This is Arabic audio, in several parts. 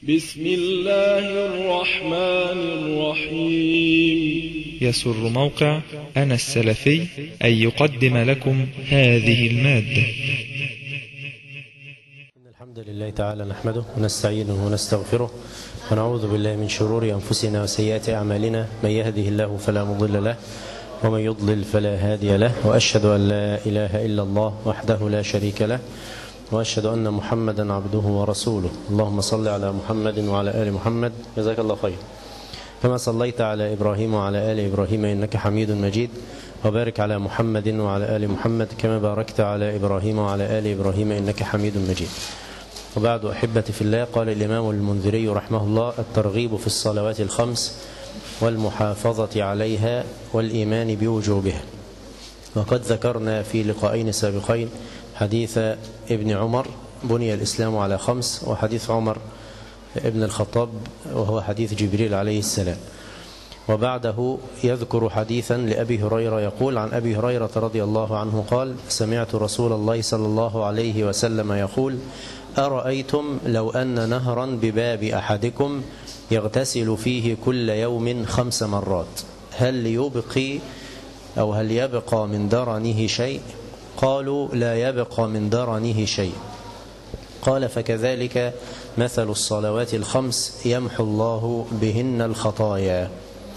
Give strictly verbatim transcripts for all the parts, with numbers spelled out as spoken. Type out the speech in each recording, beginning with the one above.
بسم الله الرحمن الرحيم. يسر موقع أنا السلفي أن يقدم لكم هذه المادة. الحمد لله تعالى نحمده ونستعينه ونستغفره ونعوذ بالله من شرور أنفسنا وسيئات أعمالنا، من يهده الله فلا مضل له ومن يضلل فلا هادي له، وأشهد أن لا إله إلا الله وحده لا شريك له، وأشهد أن محمدا عبده ورسوله. اللهم صل على محمد وعلى آل محمد، جزاك الله خير، كما صليت على إبراهيم وعلى آل إبراهيم إنك حميد مجيد، وبارك على محمد وعلى آل محمد كما باركت على إبراهيم وعلى آل إبراهيم إنك حميد مجيد. وبعد، أحبتي في الله، قال الإمام المنذري رحمه الله: الترغيب في الصلوات الخمس والمحافظة عليها والإيمان بوجوبها. وقد ذكرنا في لقاءين سابقين حديث ابن عمر: بني الإسلام على خمس، وحديث عمر ابن الخطاب وهو حديث جبريل عليه السلام. وبعده يذكر حديثا لأبي هريرة يقول: عن أبي هريرة رضي الله عنه قال: سمعت رسول الله صلى الله عليه وسلم يقول: أرأيتم لو أن نهرا بباب أحدكم يغتسل فيه كل يوم خمس مرات، هل يبقي أو هل يبقى من درنه شيء؟ قالوا: لا يبقى من درنه شيء. قال: فكذلك مثل الصلوات الخمس يمحو الله بهن الخطايا.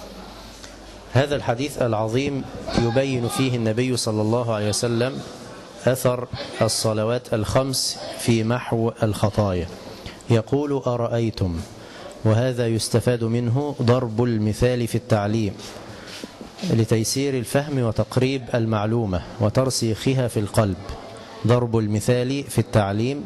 هذا الحديث العظيم يبين فيه النبي صلى الله عليه وسلم أثر الصلوات الخمس في محو الخطايا. يقول: أرأيتم، وهذا يستفاد منه ضرب المثال في التعليم لتيسير الفهم وتقريب المعلومة وترسيخها في القلب. ضرب المثال في التعليم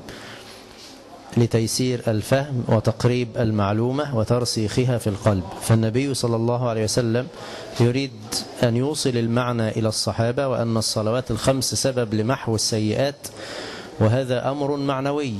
لتيسير الفهم وتقريب المعلومة وترسيخها في القلب. فالنبي صلى الله عليه وسلم يريد أن يوصل المعنى إلى الصحابة، وأن الصلوات الخمس سبب لمحو السيئات، وهذا أمر معنوي.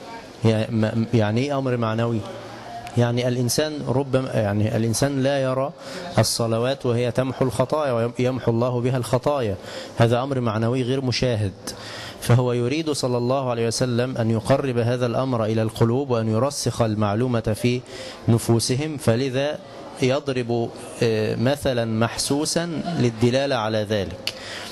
يعني إيه أمر معنوي؟ يعني الإنسان ربما يعني الإنسان لا يرى الصلوات وهي تمحو الخطايا ويمحو الله بها الخطايا، هذا أمر معنوي غير مشاهد. فهو يريد صلى الله عليه وسلم أن يقرب هذا الأمر إلى القلوب وأن يرسخ المعلومة في نفوسهم، فلذا يضرب مثلا محسوسا للدلالة على ذلك.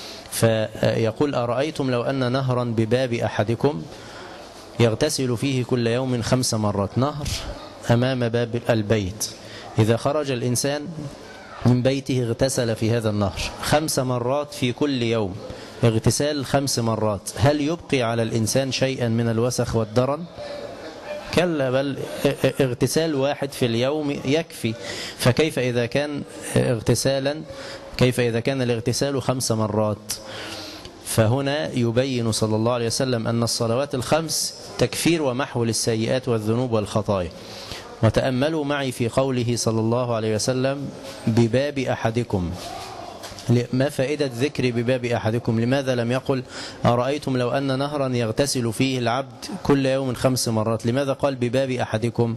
فيقول: أرأيتم لو أن نهرا بباب أحدكم يغتسل فيه كل يوم خمس مرات. نهر أمام باب البيت، إذا خرج الإنسان من بيته اغتسل في هذا النهر خمس مرات في كل يوم، اغتسال خمس مرات، هل يبقي على الإنسان شيئا من الوسخ والدرن؟ كلا، بل اغتسال واحد في اليوم يكفي. فكيف إذا كان اغتسالا كيف إذا كان الاغتسال خمس مرات؟ فهنا يبين صلى الله عليه وسلم أن الصلوات الخمس تكفير ومحو للسيئات والذنوب والخطايا. وتأملوا معي في قوله صلى الله عليه وسلم: بباب أحدكم. ما فائدة ذكر بباب أحدكم؟ لماذا لم يقل: أرأيتم لو أن نهرا يغتسل فيه العبد كل يوم خمس مرات؟ لماذا قال بباب أحدكم؟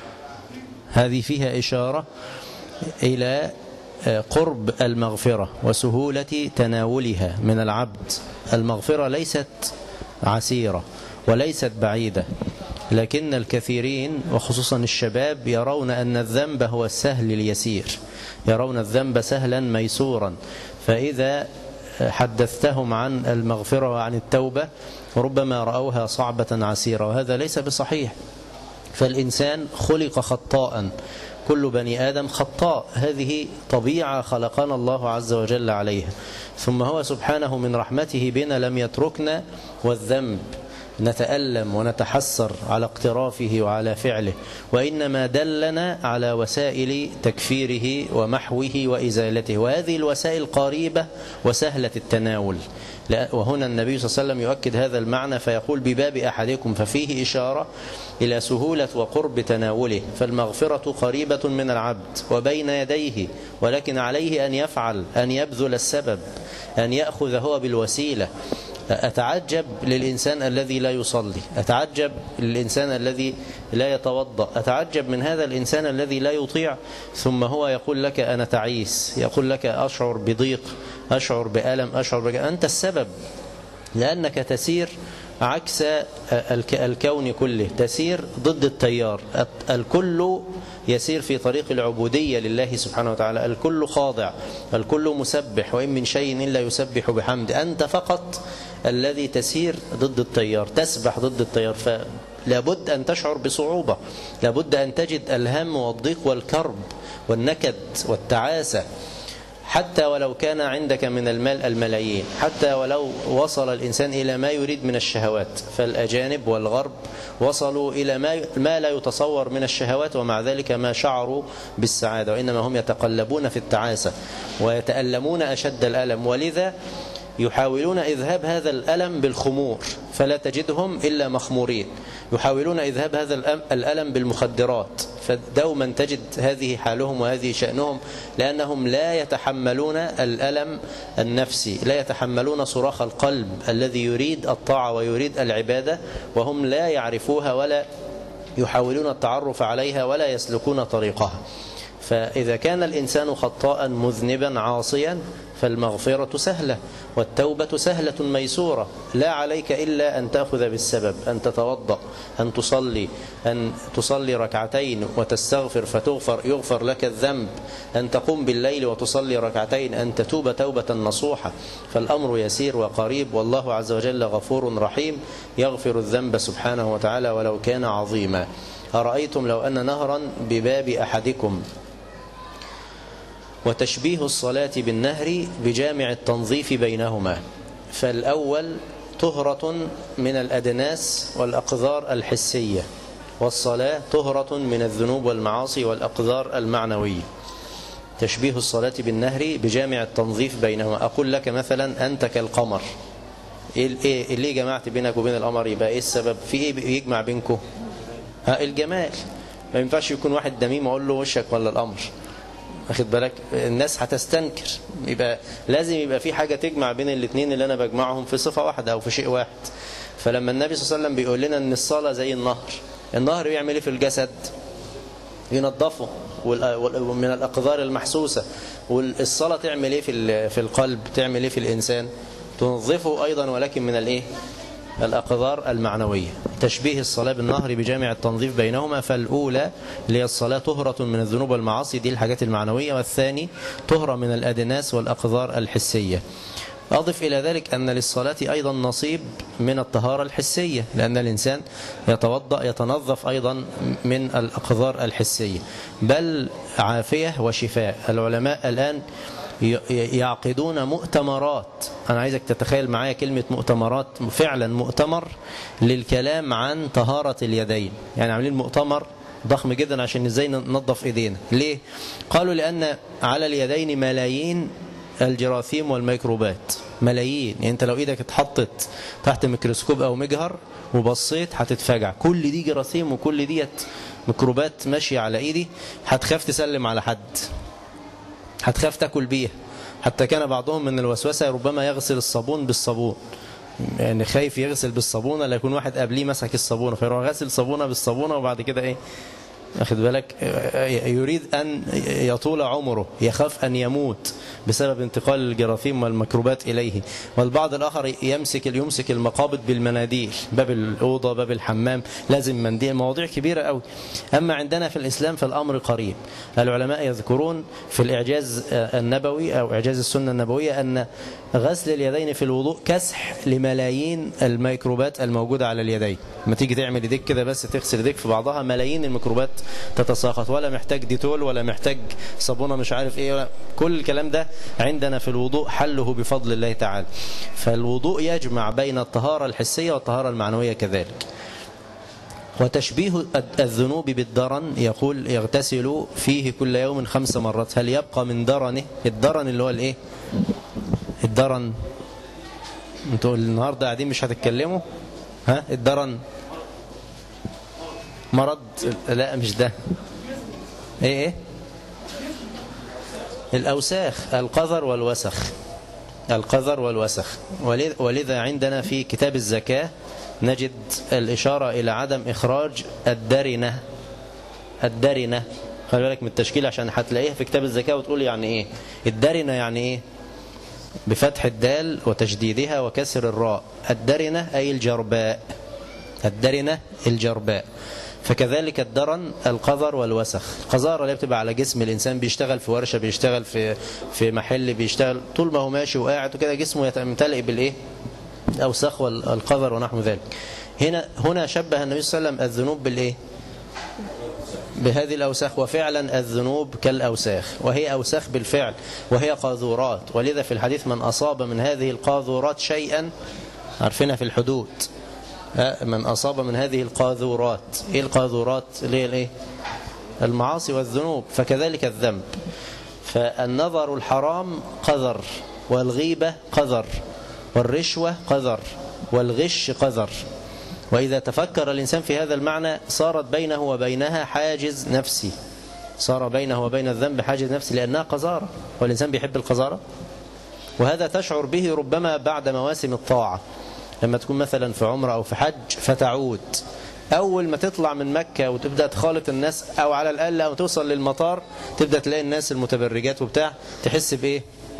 هذه فيها إشارة إلى قرب المغفرة وسهولة تناولها من العبد. المغفرة ليست عسيرة وليست بعيدة، لكن الكثيرين وخصوصا الشباب يرون أن الذنب هو السهل اليسير، يرون الذنب سهلا ميسورا، فإذا حدثتهم عن المغفرة وعن التوبة ربما رأوها صعبة عسيرة، وهذا ليس بصحيح. فالإنسان خلق خطاء، كل بني آدم خطاء، هذه طبيعة خلقنا الله عز وجل عليها. ثم هو سبحانه من رحمته بنا لم يتركنا والذنب نتألم ونتحسر على اقترافه وعلى فعله، وإنما دلنا على وسائل تكفيره ومحوه وإزالته، وهذه الوسائل قريبة وسهلة التناول. وهنا النبي صلى الله عليه وسلم يؤكد هذا المعنى فيقول: بباب أحدكم، ففيه إشارة إلى سهولة وقرب تناوله. فالمغفرة قريبة من العبد وبين يديه، ولكن عليه أن يفعل، أن يبذل السبب، أن يأخذ هو بالوسيلة. أتعجب للإنسان الذي لا يصلي، أتعجب للإنسان الذي لا يتوضأ، أتعجب من هذا الإنسان الذي لا يطيع، ثم هو يقول لك: أنا تعيس، يقول لك: أشعر بضيق، أشعر بألم، أشعر بك. أنت السبب، لأنك تسير عكس الكون كله، تسير ضد التيار. الكل يسير في طريق العبودية لله سبحانه وتعالى، الكل خاضع، الكل مسبح، وإن من شيء إلا يسبح بحمد. أنت فقط الذي تسير ضد التيار، تسبح ضد التيار، فلابد أن تشعر بصعوبة، لابد أن تجد الهم والضيق والكرب والنكد والتعاسة، حتى ولو كان عندك من المال الملايين، حتى ولو وصل الإنسان إلى ما يريد من الشهوات. فالأجانب والغرب وصلوا إلى ما ما لا يتصور من الشهوات، ومع ذلك ما شعروا بالسعادة، وإنما هم يتقلبون في التعاسة ويتألمون أشد الألم، ولذا يحاولون إذهاب هذا الألم بالخمور، فلا تجدهم إلا مخمورين. يحاولون إذهاب هذا الألم بالمخدرات، فدوما تجد هذه حالهم وهذه شأنهم، لأنهم لا يتحملون الألم النفسي، لا يتحملون صراخ القلب الذي يريد الطاعة ويريد العبادة، وهم لا يعرفوها ولا يحاولون التعرف عليها ولا يسلكون طريقها. فإذا كان الإنسان خطاء مذنبا عاصيا فالمغفرة سهلة والتوبة سهلة ميسورة، لا عليك إلا أن تأخذ بالسبب، أن تتوضأ، أن تصلي، أن تصلي ركعتين وتستغفر فتغفر يغفر لك الذنب، أن تقوم بالليل وتصلي ركعتين، أن تتوب توبة نصوحة. فالأمر يسير وقريب، والله عز وجل غفور رحيم يغفر الذنب سبحانه وتعالى ولو كان عظيما. أرأيتم لو أن نهرا بباب أحدكم، وتشبيه الصلاة بالنهر بجامع التنظيف بينهما. فالأول طهرة من الأدناس والأقذار الحسية، والصلاة طهرة من الذنوب والمعاصي والأقذار المعنوية. تشبيه الصلاة بالنهر بجامع التنظيف بينهما. أقول لك مثلا أنت كالقمر، إيه اللي جمعت بينك وبين القمر؟ يبقى إيه السبب؟ في إيه يجمع بينكم؟ ها، الجمال. ما ينفعش يكون واحد دميم أقول له وشك ولا القمر، واخد بالك؟ الناس هتستنكر. يبقى لازم يبقى في حاجة تجمع بين الاثنين اللي أنا بجمعهم في صفة واحدة أو في شيء واحد. فلما النبي صلى الله عليه وسلم بيقول لنا أن الصلاة زي النهر، النهر يعمل إيه في الجسد؟ ينظفه من الأقذار المحسوسة. والصلاة تعمل إيه في القلب؟ تعمل إيه في الإنسان؟ تنظفه أيضا، ولكن من الإيه؟ الأقذار المعنوية. تشبيه الصلاة بالنهر بجامع التنظيف بينهما. فالأولى اللي هي الصلاة طهرة من الذنوب والمعاصي، دي الحاجات المعنوية، والثاني طهرة من الأدناس والأقذار الحسية. أضف إلى ذلك أن للصلاة أيضا نصيب من الطهارة الحسية، لأن الإنسان يتوضأ يتنظف أيضا من الأقذار الحسية، بل عافية وشفاء. العلماء الآن يعقدون مؤتمرات. أنا عايزك تتخيل معايا كلمة مؤتمرات، فعلا مؤتمر للكلام عن طهارة اليدين. يعني عاملين مؤتمر ضخم جدا عشان ازاي ننظف ايدينا. ليه؟ قالوا لأن على اليدين ملايين الجراثيم والميكروبات، ملايين. يعني انت لو ايدك اتحطت تحت ميكروسكوب او مجهر وبصيت هتتفجع، كل دي جراثيم وكل ديت ميكروبات ماشية على ايدي، هتخاف تسلم على حد، هتخاف تاكل بيها. حتى كان بعضهم من الوسوسة ربما يغسل الصابون بالصابون، يعني خايف يغسل بالصابونة لا يكون واحد قبليه مسك الصابونة فيروح غسل صابونة بالصابونة، وبعد كده ايه، أخذ بالك، يريد أن يطول عمره، يخاف أن يموت بسبب انتقال الجراثيم والميكروبات إليه. والبعض الآخر يمسك يمسك المقابض بالمناديل، باب الأوضة، باب الحمام، لازم منديل. مواضيع كبيرة قوي. أما عندنا في الإسلام فالأمر قريب. العلماء يذكرون في الإعجاز النبوي أو إعجاز السنة النبوية أن غسل اليدين في الوضوء كسح لملايين الميكروبات الموجودة على اليدين. لما تيجي تعمل ايديك كده بس تغسل ايديك في بعضها، ملايين الميكروبات تتساقط، ولا محتاج ديتول ولا محتاج صابونة مش عارف ايه ولا. كل الكلام ده عندنا في الوضوء حله بفضل الله تعالى. فالوضوء يجمع بين الطهارة الحسية والطهارة المعنوية كذلك. وتشبيه الذنوب بالدرن، يقول يغتسل فيه كل يوم خمس مرات. هل يبقى من درنه؟ الدرن اللي هو الايه؟ الدرن انتوا النهارده قاعدين مش هتتكلموا؟ ها، الدرن مرض؟ لا مش ده. ايه ايه الأوساخ، القذر والوسخ، القذر والوسخ. ولذا عندنا في كتاب الزكاة نجد الإشارة إلى عدم إخراج الدرنة. الدرنة خلي بالك من التشكيل عشان هتلاقيها في كتاب الزكاة وتقول يعني إيه الدرنة، يعني إيه بفتح الدال وتشديدها وكسر الراء. الدرنة أي الجرباء، الدرنة الجرباء. فكذلك الدرن القذر والوسخ. القذارة اللي بتبقى على جسم الإنسان، بيشتغل في ورشة، بيشتغل في في محل، بيشتغل طول ما هو ماشي وقاعد وكده جسمه يمتلئ بالإيه؟ الأوساخ والقذر ونحو ذلك. هنا هنا شبه النبي صلى الله عليه وسلم الذنوب بالإيه؟ بهذه الأوساخ. وفعلا الذنوب كالأوساخ، وهي أوساخ بالفعل، وهي قاذورات. ولذا في الحديث من أصاب من هذه القاذورات شيئا، عارفينها في الحدود، من أصاب من هذه القاذورات. إيه القاذورات؟ اللي هي الإيه؟ المعاصي والذنوب. فكذلك الذنب. فالنظر الحرام قذر، والغيبة قذر، والرشوة قذر، والغش قذر. وإذا تفكر الإنسان في هذا المعنى صارت بينه وبينها حاجز نفسي، صار بينه وبين الذنب حاجز نفسي، لأنها قذارة، والإنسان بيحب القذارة. وهذا تشعر به ربما بعد مواسم الطاعة، لما تكون مثلا في عمرة أو في حج فتعود، أول ما تطلع من مكة وتبدأ تخالط الناس، أو على الأقل أو توصل للمطار تبدأ تلاقي الناس المتبرجات وبتاع، تحس بإيه؟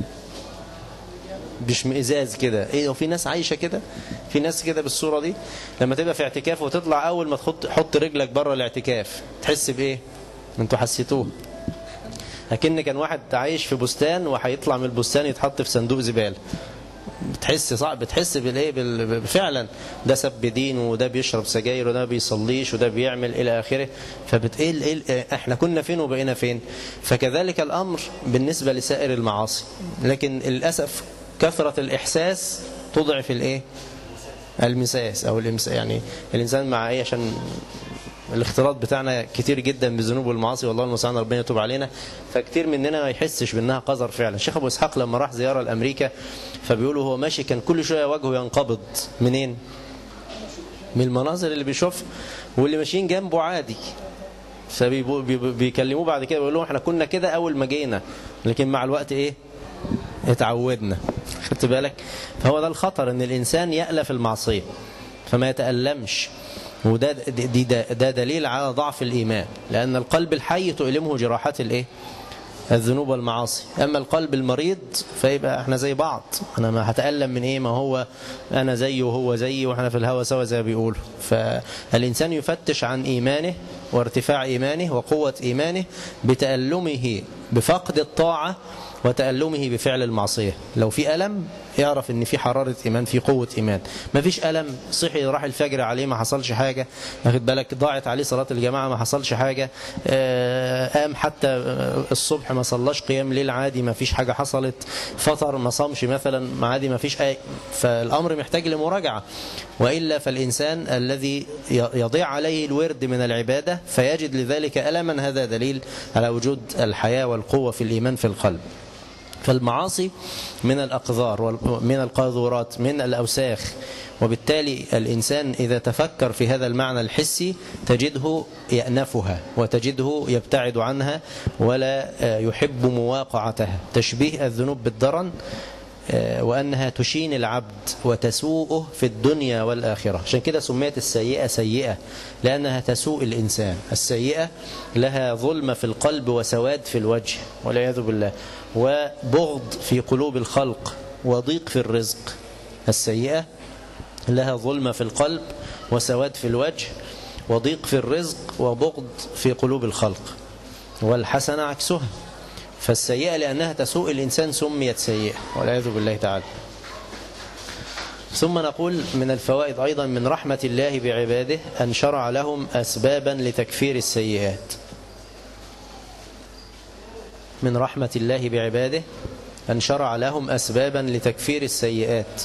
باشمئزاز كده. ايه، وفي ناس عايشه كده، في ناس كده بالصوره دي. لما تبقى في اعتكاف وتطلع، اول ما تحط حط رجلك بره الاعتكاف تحس بايه؟ انتوا حسيتوه؟ لكن كان واحد عايش في بستان وهيطلع من البستان يتحط في صندوق زباله. بتحس صعب، بتحس بالايه؟ فعلا ده سب دين، وده بيشرب سجاير، وده بيصليش، وده بيعمل الى اخره. فبتقل إيه احنا كنا فين وبقينا فين؟ فكذلك الامر بالنسبه لسائر المعاصي. لكن للاسف كثرة الإحساس تضعف الإيه؟ المساس أو الإمس. يعني الإنسان مع إيه؟ عشان الاختلاط بتاعنا كتير جدا بالذنوب والمعاصي، والله المستعان، ربنا يتوب علينا. فكتير مننا ما يحسش بأنها قذر فعلا. الشيخ أبو إسحاق لما راح زيارة لأمريكا، فبيقولوا هو ماشي كان كل شوية وجهه ينقبض. منين؟ من المناظر اللي بيشوف، واللي ماشيين جنبه عادي. فبيكلموه بعد كده بيقولوا احنا كنا كده أول ما جينا، لكن مع الوقت إيه؟ اتعودنا. خدت بالك؟ فهو ده الخطر، ان الانسان يألف المعصيه فما يتألمش. وده دي ده, ده دليل على ضعف الايمان، لان القلب الحي تؤلمه جراحات الايه؟ الذنوب والمعاصي. اما القلب المريض فيبقى احنا زي بعض. انا ما هتألم من ايه؟ ما هو انا زيه وهو زيي، واحنا في الهوى سوا زي ما بيقولوا. فالانسان يفتش عن ايمانه وارتفاع ايمانه وقوه ايمانه بتألمه بفقد الطاعه وتألمه بفعل المعصية. لو في ألم يعرف ان في حرارة إيمان، في قوة إيمان. ما فيش ألم، صحي راح الفجر عليه ما حصلش حاجة، واخد بالك، ضاعت عليه صلاة الجماعة ما حصلش حاجة، قام حتى الصبح ما صلاش قيام ليل عادي ما فيش حاجة حصلت، فطر ما صامش مثلا عادي ما فيش أي. فالأمر محتاج لمراجعة. وإلا فالإنسان الذي يضيع عليه الورد من العبادة فيجد لذلك ألما، هذا دليل على وجود الحياة والقوة في الإيمان في القلب. فالمعاصي من الأقذار ومن القاذورات من الأوساخ. وبالتالي الإنسان إذا تفكر في هذا المعنى الحسي تجده يأنفها وتجده يبتعد عنها ولا يحب مواقعتها. تشبيه الذنوب بالدرن، وأنها تشين العبد وتسوءه في الدنيا والآخرة. عشان كده سميت السيئة سيئة، لأنها تسوء الإنسان. السيئة لها ظلمة في القلب وسواد في الوجه والعياذ بالله، وبغض في قلوب الخلق وضيق في الرزق. السيئة لها ظلمة في القلب وسواد في الوجه وضيق في الرزق وبغض في قلوب الخلق، والحسنة عكسها. فالسيئة لأنها تسوء الإنسان سميت سيئة والعياذ بالله تعالى. ثم نقول من الفوائد أيضا من رحمة الله بعباده أن شرع لهم أسبابا لتكفير السيئات. من رحمة الله بعباده أن شرع لهم أسبابا لتكفير السيئات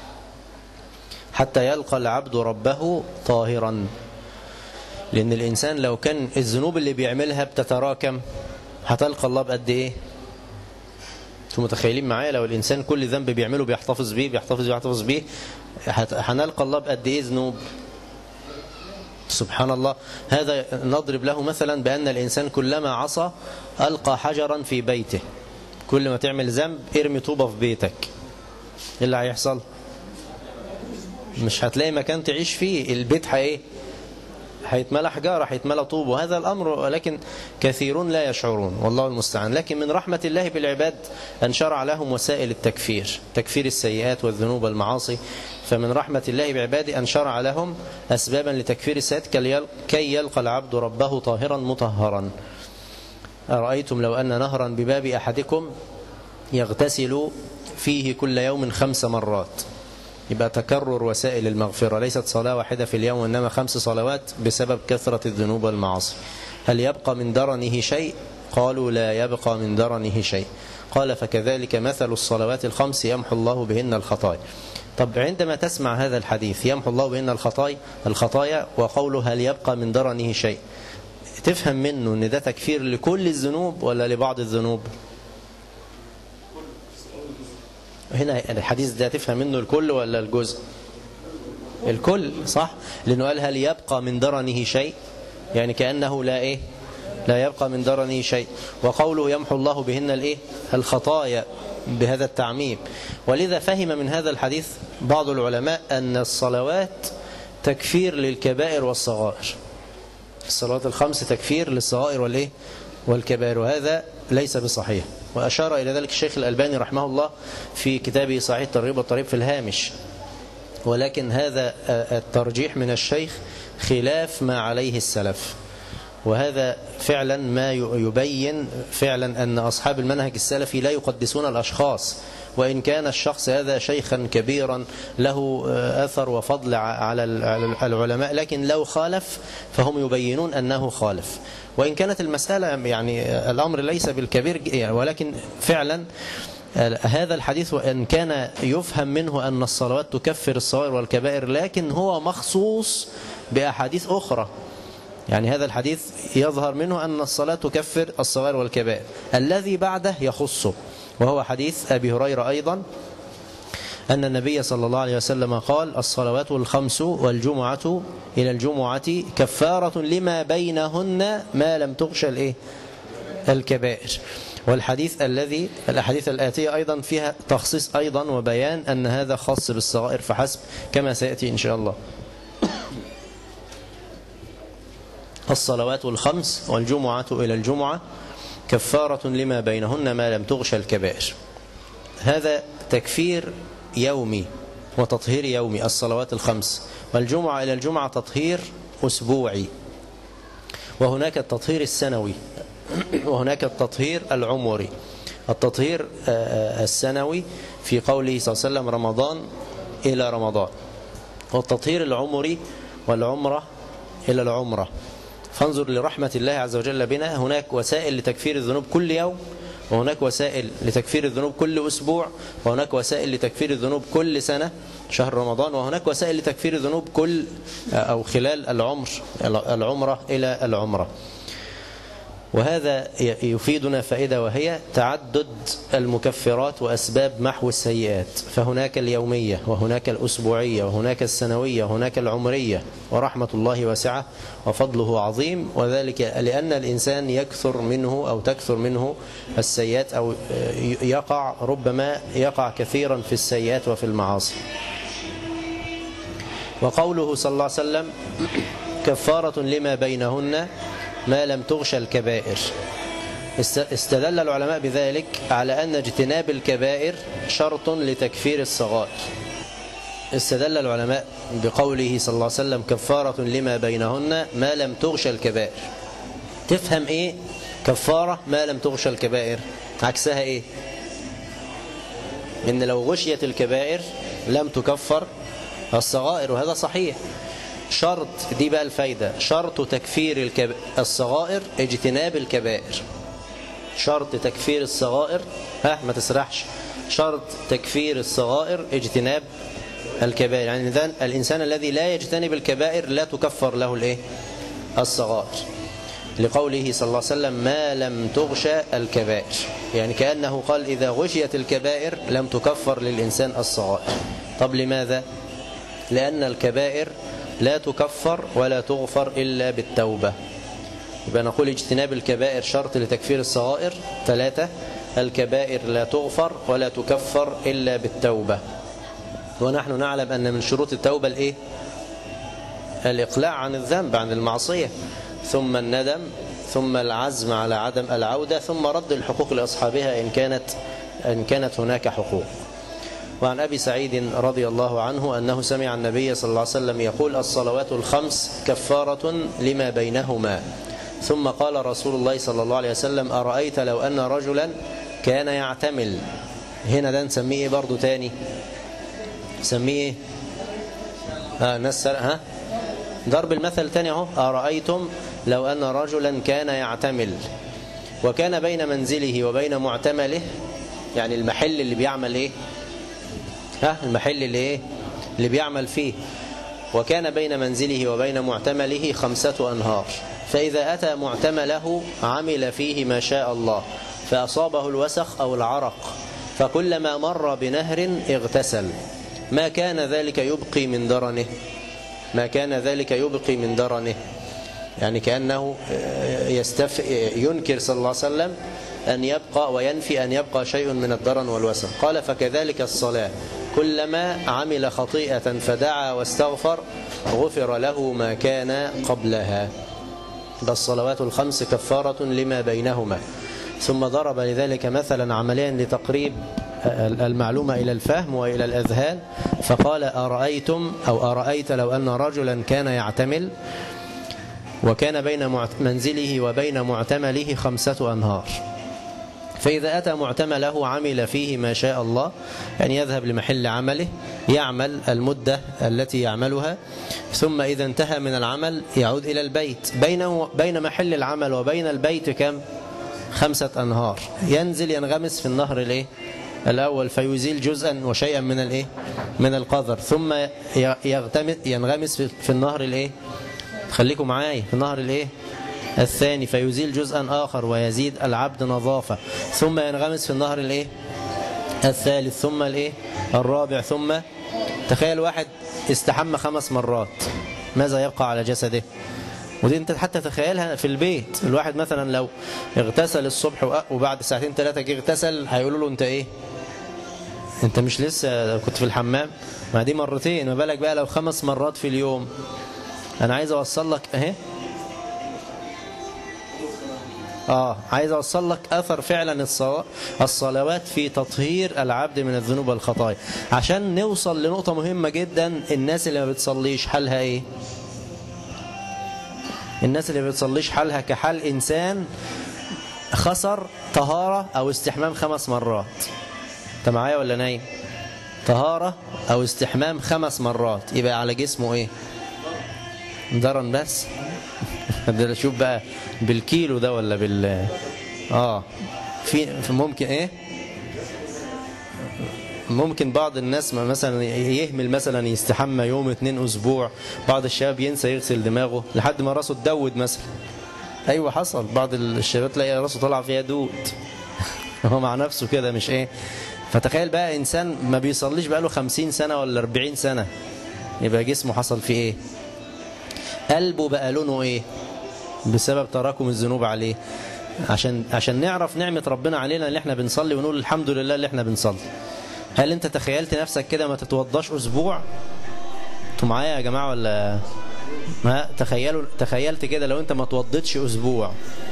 حتى يلقى العبد ربه طاهرا. لأن الإنسان لو كان الذنوب اللي بيعملها بتتراكم هتلقى الله بقد إيه؟ انتم متخيلين معايا لو الإنسان كل ذنب بيعمله بيحتفظ بيه بيحتفظ بيحتفظ بيه هنلقى الله بقد إيه ذنوب؟ سبحان الله. هذا نضرب له مثلا بأن الإنسان كلما عصى ألقى حجرا في بيته. كل ما تعمل ذنب ارمي طوبة في بيتك، إيه اللي هيحصل؟ مش هتلاقي مكان تعيش فيه، البيت ايه هيتملى حجارة، هيتملى طوب، وهذا الأمر ولكن كثيرون لا يشعرون، والله المستعان. لكن من رحمة الله بالعباد أن شرع لهم وسائل التكفير، تكفير السيئات والذنوب والمعاصي. فمن رحمة الله بعباده أن شرع لهم أسبابا لتكفير السيئات كي يلقى العبد ربه طاهرا مطهرا. أرأيتم لو أن نهرا بباب أحدكم يغتسل فيه كل يوم خمس مرات، يبقى تكرر وسائل المغفرة، ليست صلاة واحدة في اليوم وإنما خمس صلوات بسبب كثرة الذنوب والمعاصي. هل يبقى من درنه شيء؟ قالوا لا يبقى من درنه شيء. قال فكذلك مثل الصلوات الخمس يمحو الله بهن الخطايا. طب عندما تسمع هذا الحديث يمحو الله بهن الخطايا الخطايا وقوله هل يبقى من درنه شيء، تفهم منه ان ده تكفير لكل الذنوب ولا لبعض الذنوب؟ هنا الحديث ده تفهم منه الكل ولا الجزء؟ الكل، صح؟ لأنه قال هل يبقى من درنه شيء، يعني كأنه لا إيه لا يبقى من درنه شيء. وقوله يمحو الله بهن الإيه الخطايا بهذا التعميم. ولذا فهم من هذا الحديث بعض العلماء أن الصلوات تكفير للكبائر والصغائر، الصلوات الخمس تكفير للصغائر والإيه والكبائر، وهذا ليس بصحيح. وأشار إلى ذلك الشيخ الألباني رحمه الله في كتابه صحيح الترغيب والترهيب في الهامش. ولكن هذا الترجيح من الشيخ خلاف ما عليه السلف، وهذا فعلا ما يبين فعلا أن أصحاب المنهج السلفي لا يقدسون الأشخاص، وإن كان الشخص هذا شيخا كبيرا له أثر وفضل على العلماء، لكن لو خالف فهم يبينون أنه خالف. وإن كانت المسألة يعني الأمر ليس بالكبير، ولكن فعلا هذا الحديث وإن كان يفهم منه أن الصلوات تكفر الصغائر والكبائر، لكن هو مخصوص بأحاديث أخرى. يعني هذا الحديث يظهر منه أن الصلاة تكفر الصغائر والكبائر، الذي بعده يخصه، وهو حديث أبي هريرة أيضا أن النبي صلى الله عليه وسلم قال الصلوات الخمس والجمعة إلى الجمعة كفارة لما بينهن ما لم تغش الإيه الكبائر. والحديث الذي الأحاديث الآتية أيضا فيها تخصيص أيضا وبيان أن هذا خاص بالصغائر فحسب، كما سيأتي إن شاء الله. الصلوات الخمس والجمعة إلى الجمعة كفارة لما بينهن ما لم تغش الكبائر. هذا تكفير يومي وتطهير يومي الصلوات الخمس، والجمعة إلى الجمعة تطهير أسبوعي، وهناك التطهير السنوي وهناك التطهير العمري. التطهير السنوي في قوله صلى الله عليه وسلم رمضان إلى رمضان، والتطهير العمري والعمرة إلى العمرة. فانظر لرحمة الله عز وجل بنا، هناك وسائل لتكفير الذنوب كل يوم، وهناك وسائل لتكفير الذنوب كل أسبوع، وهناك وسائل لتكفير الذنوب كل سنة شهر رمضان، وهناك وسائل لتكفير الذنوب كل أو خلال العمر العمرة إلى العمرة. وهذا يفيدنا فائدة، وهي تعدد المكفرات وأسباب محو السيئات. فهناك اليومية وهناك الأسبوعية وهناك السنوية وهناك العمرية، ورحمة الله واسعة وفضله عظيم، وذلك لأن الإنسان يكثر منه أو تكثر منه السيئات، أو يقع ربما يقع كثيرا في السيئات وفي المعاصي. وقوله صلى الله عليه وسلم كفارة لما بينهن ما لم تغش الكبائر، استدل العلماء بذلك على أن اجتناب الكبائر شرط لتكفير الصغائر. استدل العلماء بقوله صلى الله عليه وسلم كفارة لما بينهن ما لم تغش الكبائر. تفهم إيه كفارة ما لم تغش الكبائر؟ عكسها إيه؟ إن لو غشيت الكبائر لم تكفر الصغائر، وهذا صحيح. شرط دي بقى الفايدة، شرط تكفير الكب... الصغائر اجتناب الكبائر. شرط تكفير الصغائر، ها ما تسرحش، شرط تكفير الصغائر اجتناب الكبائر. يعني إذن الإنسان الذي لا يجتنب الكبائر لا تكفر له الايه الصغائر، لقوله صلى الله عليه وسلم ما لم تغشى الكبائر، يعني كأنه قال إذا غشيت الكبائر لم تكفر للإنسان الصغائر. طب لماذا؟ لأن الكبائر لا تكفر ولا تغفر إلا بالتوبة. يبقى نقول اجتناب الكبائر شرط لتكفير الصغائر. ثلاثة، الكبائر لا تغفر ولا تكفر إلا بالتوبة. ونحن نعلم أن من شروط التوبة الإيه؟ الإقلاع عن الذنب عن المعصية، ثم الندم، ثم العزم على عدم العودة، ثم رد الحقوق لأصحابها إن كانت إن كانت هناك حقوق. وعن أبي سعيد رضي الله عنه أنه سمع النبي صلى الله عليه وسلم يقول: الصلوات الخمس كفارة لما بينهما. ثم قال رسول الله صلى الله عليه وسلم: أرأيت لو أن رجلا كان يعتمل. هنا ده نسميه ايه برضو تاني؟ نسميه ها ناس ها ضرب المثل تاني اهو. أرأيتم لو أن رجلا كان يعتمل وكان بين منزله وبين معتمله، يعني المحل اللي بيعمل ايه ها المحل اللي ايه اللي بيعمل فيه، وكان بين منزله وبين معتمله خمسة أنهار، فإذا أتى معتمله عمل فيه ما شاء الله فأصابه الوسخ أو العرق، فكلما مر بنهر اغتسل، ما كان ذلك يبقي من درنه ما كان ذلك يبقي من درنه يعني كأنه يستف... ينكر صلى الله عليه وسلم أن يبقى وينفي أن يبقى شيء من الدرن والوسخ. قال: فكذلك الصلاة، كلما عمل خطيئة فدعا واستغفر غفر له ما كان قبلها. الصلوات الخمس كفارة لما بينهما. ثم ضرب لذلك مثلا عمليا لتقريب المعلومة إلى الفهم وإلى الأذهان، فقال: أرأيتم أو أرأيت لو أن رجلا كان يعتمل وكان بين منزله وبين معتمله خمسة أنهار، فإذا أتى معتمله عمل فيه ما شاء الله، يعني يذهب لمحل عمله يعمل المدة التي يعملها، ثم إذا انتهى من العمل يعود إلى البيت. بين بين محل العمل وبين البيت كم؟ خمسة أنهار. ينزل ينغمس في النهر الايه الأول فيزيل جزءا وشيئا من الايه من القذر، ثم ينغمس في النهر الايه خليكم معايا في النهر الايه الثاني فيزيل جزءا آخر ويزيد العبد نظافة، ثم ينغمس في النهر الايه الثالث، ثم الايه الرابع. ثم تخيل واحد استحمى خمس مرات، ماذا يبقى على جسده؟ ودي انت حتى تخيلها في البيت. الواحد مثلا لو اغتسل الصبح وبعد ساعتين ثلاثة جه اغتسل، هيقولوا له: انت ايه انت مش لسه كنت في الحمام؟ ما دي مرتين، ما بالك بقى لو خمس مرات في اليوم. انا عايز اوصل لك اهي اه عايز اوصل لك اثر فعلا الصلوات في تطهير العبد من الذنوب والخطايا، عشان نوصل لنقطة مهمة جدا. الناس اللي ما بتصليش حالها ايه؟ الناس اللي ما بتصليش حالها كحال انسان خسر طهارة او استحمام خمس مرات. انت معايا ولا نايم؟ طهارة او استحمام خمس مرات، يبقى على جسمه ايه؟ درن بس. ده شوف بقى بالكيلو ده ولا بال اه في ممكن ايه ممكن بعض الناس مثلا يهمل مثلا يستحمى يوم اتنين اسبوع، بعض الشباب ينسى يغسل دماغه لحد ما راسه تدود مثلا. ايوه حصل، بعض الشباب تلاقي راسه طالع فيها دود هو مع نفسه كده مش ايه. فتخيل بقى انسان ما بيصليش بقاله خمسين سنة ولا اربعين سنة، يبقى جسمه حصل فيه ايه؟ قلبه بقى لونه ايه؟ بسبب تراكم الذنوب عليه. عشان عشان نعرف نعمة ربنا علينا اللي احنا بنصلي ونقول الحمد لله اللي احنا بنصلي. هل انت تخيلت نفسك كده ما تتوضاش اسبوع؟ انتوا معايا يا جماعة ولا ما تخيلوا؟ تخيلت كده لو انت ما توضيتش اسبوع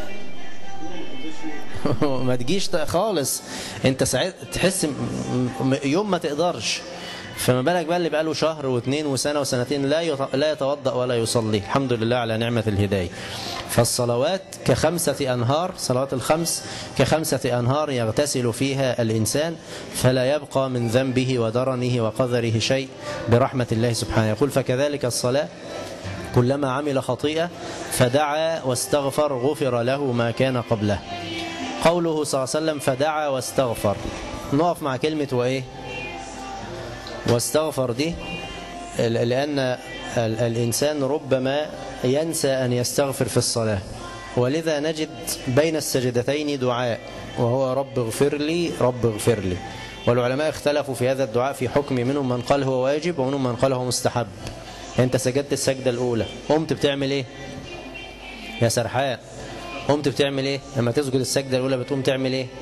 ما تجيش خالص، انت ساعات تحس يوم ما تقدرش، فما بالك بقى اللي بقى له شهر واثنين وسنة وسنتين لا لا يتوضأ ولا يصلي. الحمد لله على نعمة الهداية. فالصلوات كخمسة أنهار، صلوات الخمس كخمسة أنهار يغتسل فيها الإنسان فلا يبقى من ذنبه ودرنه وقذره شيء برحمة الله سبحانه. يقول: فكذلك الصلاة، كلما عمل خطيئة فدعا واستغفر غفر له ما كان قبله. قوله صلى الله عليه وسلم فدعا واستغفر، نقف مع كلمة وإيه واستغفر دي، لأن الإنسان ربما ينسى أن يستغفر في الصلاة، ولذا نجد بين السجدتين دعاء وهو رب اغفر لي رب اغفر لي. والعلماء اختلفوا في هذا الدعاء في حكم، منهم من قال هو واجب ومنهم من قال هو مستحب. أنت سجدت السجدة الأولى، قمت بتعمل إيه يا سرحان؟ قمت بتعمل إيه لما تسجد السجدة الأولى؟ بتقوم تعمل إيه؟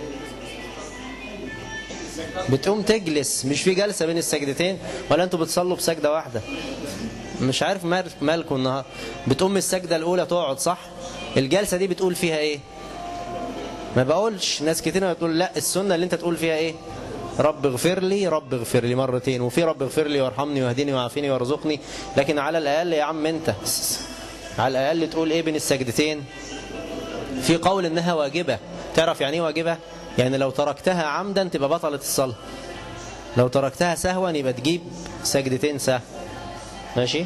بتقوم تجلس. مش في جلسة بين السجدتين؟ ولا أنتوا بتصلوا بسجدة واحدة؟ مش عارف مالكم النهار بتقوم السجدة الأولى تقعد صح؟ الجلسة دي بتقول فيها إيه؟ ما بقولش، ناس كتير بتقول لا السنة اللي أنت تقول فيها إيه؟ رب اغفر لي رب اغفر لي مرتين، وفي رب اغفر لي وارحمني واهدني وعافيني وارزقني. لكن على الأقل يا عم أنت على الأقل تقول إيه بين السجدتين؟ في قول إنها واجبة. تعرف يعني إيه واجبة؟ يعني لو تركتها عمدا تبقى بطلت الصلاة، لو تركتها سهوا يبقى تجيب سجدتين سهو. ماشي؟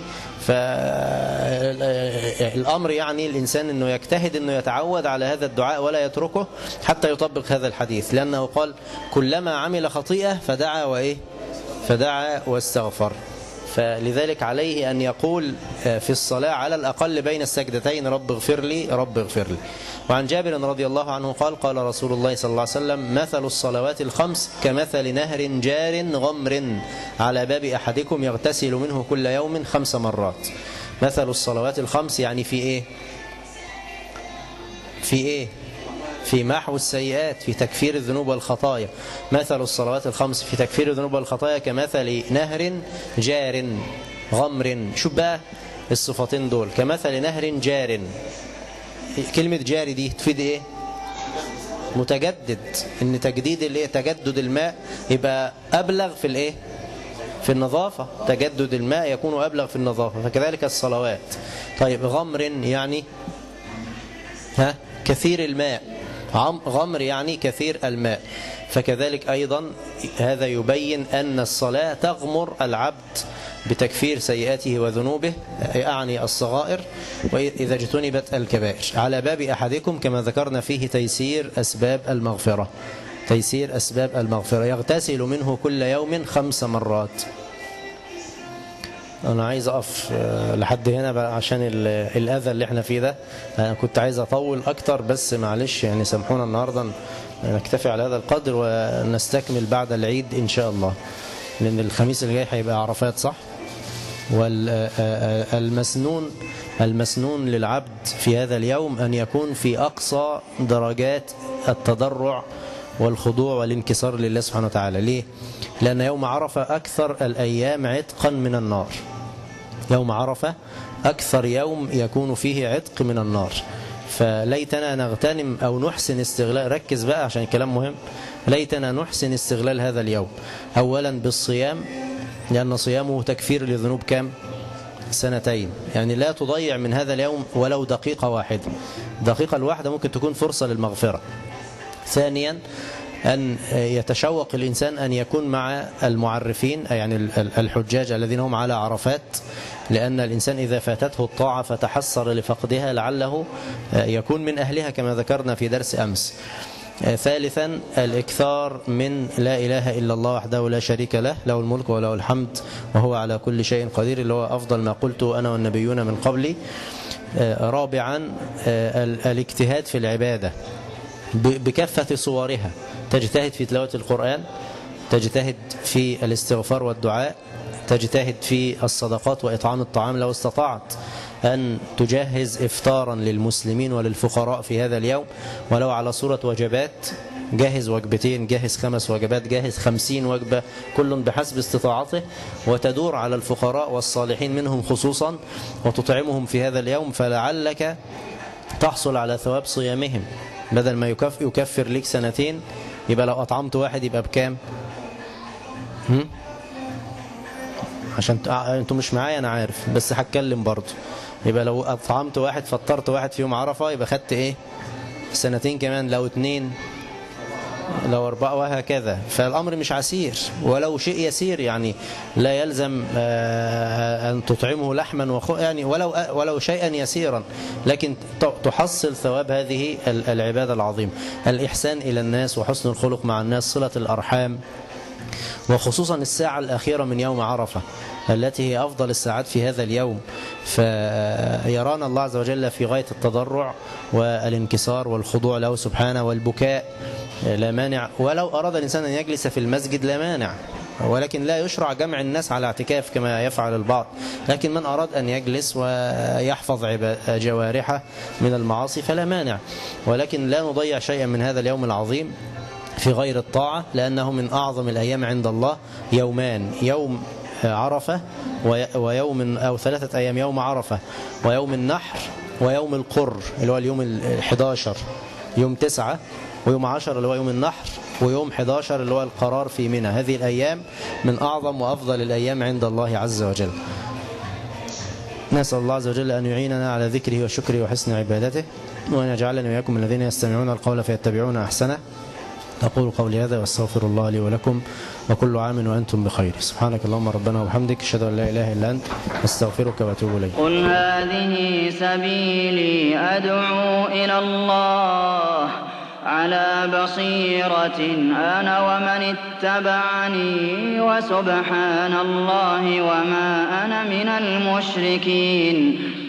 فالأمر يعني الإنسان أنه يجتهد أنه يتعود على هذا الدعاء ولا يتركه حتى يطبق هذا الحديث، لأنه قال كلما عمل خطيئة فدعا وإيه فدعا واستغفر. فلذلك عليه أن يقول في الصلاة على الأقل بين السجدتين رب اغفر لي رب اغفر لي. وعن جابر رضي الله عنه قال قال رسول الله صلى الله عليه وسلم مثل الصلوات الخمس كمثل نهر جار غمر على باب أحدكم يغتسل منه كل يوم خمس مرات. مثل الصلوات الخمس يعني في إيه في إيه في محو السيئات، في تكفير الذنوب والخطايا. مثل الصلوات الخمس في تكفير الذنوب والخطايا كمثل نهر جار غمر. شوف بقى الصفتين دول، كمثل نهر جار. كلمة جاري دي تفيد ايه؟ متجدد، ان تجديد الايه تجدد الماء يبقى ابلغ في الايه في النظافة. تجدد الماء يكون ابلغ في النظافة، فكذلك الصلوات. طيب غمر يعني ها كثير الماء، غمر يعني كثير الماء. فكذلك أيضا هذا يبين أن الصلاة تغمر العبد بتكفير سيئاته وذنوبه، أعني الصغائر، وإذا اجتنبت الكبائر. على باب أحدكم كما ذكرنا فيه تيسير أسباب المغفرة، تيسير أسباب المغفرة. يغتسل منه كل يوم خمس مرات. أنا عايز أقف لحد هنا بقى عشان الأذى اللي احنا فيه ده. أنا كنت عايز أطول أكتر بس معلش يعني سامحونا النهاردة نكتفي على هذا القدر ونستكمل بعد العيد إن شاء الله، لأن الخميس اللي جاي هيبقى عرفات صح. والمسنون المسنون للعبد في هذا اليوم أن يكون في أقصى درجات التضرع والخضوع والانكسار لله سبحانه وتعالى. ليه؟ لأن يوم عرفة أكثر الأيام عتقا من النار. يوم عرفة أكثر يوم يكون فيه عتق من النار. فليتنا نغتنم أو نحسن استغلال، ركز بقى عشان الكلام مهم، ليتنا نحسن استغلال هذا اليوم. أولا بالصيام، لأن صيامه تكفير لذنوب كام؟ سنتين. يعني لا تضيع من هذا اليوم ولو دقيقة واحدة. دقيقة الواحدة ممكن تكون فرصة للمغفرة. ثانيا أن يتشوق الإنسان أن يكون مع المعرفين، يعني الحجاج الذين هم على عرفات، لأن الإنسان إذا فاتته الطاعة فتحسر لفقدها لعله يكون من أهلها كما ذكرنا في درس أمس. ثالثا الإكثار من لا إله إلا الله وحده لا شريك له، له الملك وله الحمد وهو على كل شيء قدير، اللي هو أفضل ما قلت أنا والنبيون من قبلي. رابعا الاجتهاد في العبادة بكافة صورها، تجتهد في تلاوة القرآن، تجتهد في الاستغفار والدعاء، تجتهد في الصدقات وإطعام الطعام. لو استطعت أن تجهز إفطارا للمسلمين وللفقراء في هذا اليوم ولو على صورة وجبات، جاهز وجبتين، جاهز خمس وجبات، جاهز خمسين وجبة، كل بحسب استطاعته، وتدور على الفقراء والصالحين منهم خصوصا وتطعمهم في هذا اليوم، فلعلك تحصل على ثواب صيامهم. بدل ما يكف يكفر لك سنتين، يبقى لو أطعمت واحد يبقى بكام؟ هم؟ عشان انتوا مش معايا أنا عارف، بس هتكلم برضو. يبقى لو أطعمت واحد فطرت واحد في يوم عرفة يبقى خدت إيه؟ سنتين كمان، لو اتنين، لو أربعة، وهكذا. فالأمر مش عسير ولو شيء يسير، يعني لا يلزم أن تطعمه لحما وخ... يعني ولو ولو شيئا يسيرا، لكن تحصل ثواب هذه العبادة العظيمة. الإحسان إلى الناس وحسن الخلق مع الناس، صلة الأرحام، وخصوصا الساعة الأخيرة من يوم عرفة التي هي أفضل الساعات في هذا اليوم. فيرانا الله عز وجل في غاية التضرع والانكسار والخضوع له سبحانه والبكاء، لا مانع. ولو أراد الإنسان أن يجلس في المسجد لا مانع، ولكن لا يشرع جمع الناس على اعتكاف كما يفعل البعض. لكن من أراد أن يجلس ويحفظ جوارحه من المعاصي فلا مانع، ولكن لا نضيع شيئا من هذا اليوم العظيم في غير الطاعة، لأنه من أعظم الأيام عند الله. يومان، يوم عرفة ويوم أو ثلاثة أيام يوم عرفة ويوم النحر ويوم القر اللي هو اليوم الحداشر، يوم تسعة ويوم عشر اللي هو يوم النحر ويوم حداشر اللي هو القرار في منى. هذه الأيام من أعظم وأفضل الأيام عند الله عز وجل. نسأل الله عز وجل أن يعيننا على ذكره وشكره وحسن عبادته، وأن يجعلنا وإياكم من الذين يستمعون القول فيتبعون أحسنه. أقول قولي هذا وأستغفر الله لي ولكم، وكل عام وأنتم بخير. سبحانك اللهم ربنا وبحمدك، أشهد أن لا إله إلا أنت، أستغفرك وأتوب إليك. قل هذه سبيلي أدعو إلى الله على بصيرة أنا ومن اتبعني، وسبحان الله وما أنا من المشركين.